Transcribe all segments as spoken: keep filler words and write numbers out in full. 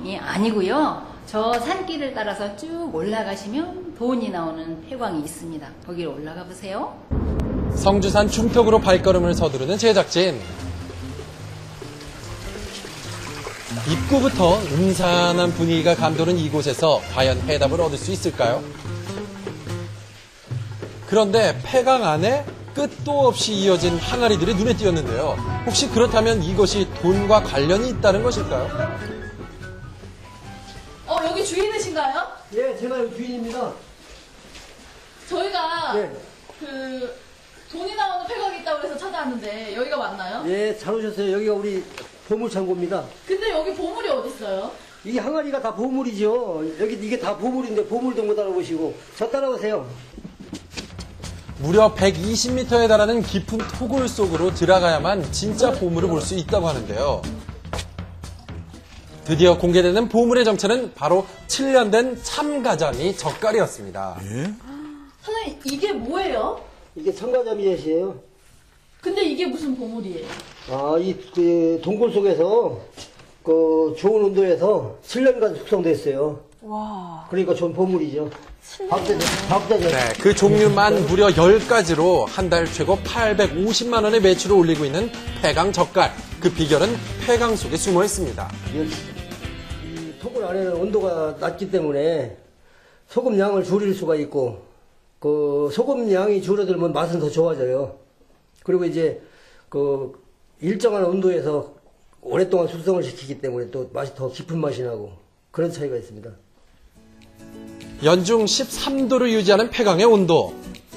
폐광이 아니고요. 저 산길을 따라서 쭉 올라가시면 돈이 나오는 폐광이 있습니다. 거기로 올라가 보세요. 성주산 중턱으로 발걸음을 서두르는 제작진. 입구부터 음산한 분위기가 감도는 이곳에서 과연 해답을 얻을 수 있을까요? 그런데 폐강 안에 끝도 없이 이어진 항아리들이 눈에 띄었는데요. 혹시 그렇다면 이것이 돈과 관련이 있다는 것일까요? 어, 여기 주인이신가요? 예, 제가 여기 주인입니다. 저희가 예. 그 돈이 나오는 폐광이 있다고 해서 찾아왔는데 여기가 맞나요? 예, 잘 오셨어요. 여기가 우리 보물창고입니다. 근데 여기 보물이 어디 있어요? 이 항아리가 다 보물이죠. 여기 이게 다 보물인데 보물도 못 알아보시고 저 따라오세요. 무려 백이십 미터에 달하는 깊은 토굴 속으로 들어가야만 진짜 보물을 볼 수 있다고 하는데요. 드디어 공개되는 보물의 정체는 바로 칠 년 된 참가자미 젓갈이었습니다. 선생님, 이게 뭐예요? 이게 참가자미jet이에요. 근데 이게 무슨 보물이에요? 아, 이 그 동굴 속에서 그 좋은 온도에서 칠 년간 숙성됐어요. 와. 그러니까 전 보물이죠. 밥대, 밥대죠. 네, 그 종류만 무려 열 가지로 한 달 최고 팔백오십만 원의 매출을 올리고 있는 폐강 젓갈. 그 비결은 폐강 속에 숨어 있습니다. 이 토굴 안에는 온도가 낮기 때문에 소금 양을 줄일 수가 있고 그 소금 양이 줄어들면 맛은 더 좋아져요. 그리고 이제 그 일정한 온도에서 오랫동안 숙성을 시키기 때문에 또 맛이 더 깊은 맛이 나고 그런 차이가 있습니다. 연중 십삼 도를 유지하는 폐강의 온도.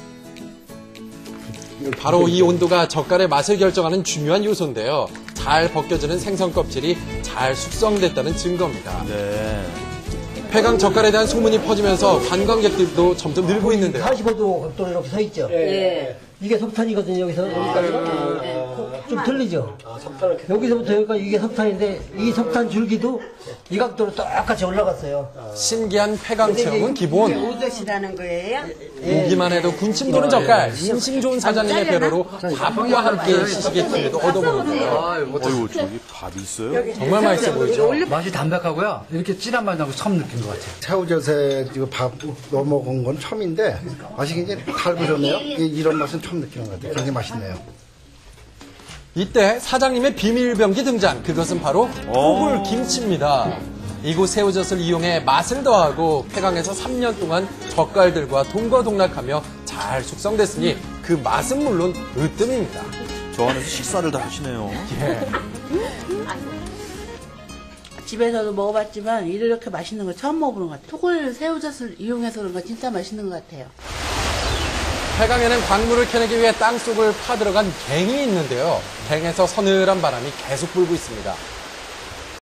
바로 이 온도가 젓갈의 맛을 결정하는 중요한 요소인데요. 잘 벗겨지는 생선 껍질이 잘 숙성됐다는 증거입니다. 네. 폐강 젓갈에 대한 소문이 퍼지면서 관광객들도 점점 늘고 있는데요. 사십오 도 각도로 이렇게 서 있죠. 예. 이게 석탄이거든요. 여기서 여기까지 좀 틀리죠. 여기서부터 여기까지 이게 석탄인데 이 석탄 줄기도 이 각도로 똑같이 올라갔어요. 신기한 폐강 체험은 기본. 오젓이라는 거예요? 보기만 해도 군침 도는 젓갈. 인심 좋은 사장님의 배려로 밥과 함께 시식의 기회도 얻어보는데요. 어이구, 저기 밥이 있어요? 정말 맛있어 보이죠? 맛이 담백하고요. 이렇게 진한 맛 나고 처음 느낀 것 같아요. 새우젓에 이거 밥 넣어 먹은 건 처음인데 맛이 굉장히 달구졌네요. 이런 맛은 처음 느끼는 것 같아요. 굉장히 맛있네요. 이때 사장님의 비밀병기 등장. 그것은 바로 토굴 김치입니다. 이곳 새우젓을 이용해 맛을 더하고 폐강에서 삼 년 동안 젓갈들과 동거동락하며 잘 숙성됐으니 그 맛은 물론 으뜸입니다. 저 안에서 식사를 다 하시네요. 예. 집에서도 먹어봤지만 이렇게 맛있는 거 처음 먹어보는 것 같아요. 토굴 새우젓을 이용해서 그런 거 진짜 맛있는 것 같아요. 폐강에는 광물을 캐내기 위해 땅속을 파들어간 갱이 있는데요. 갱에서 서늘한 바람이 계속 불고 있습니다.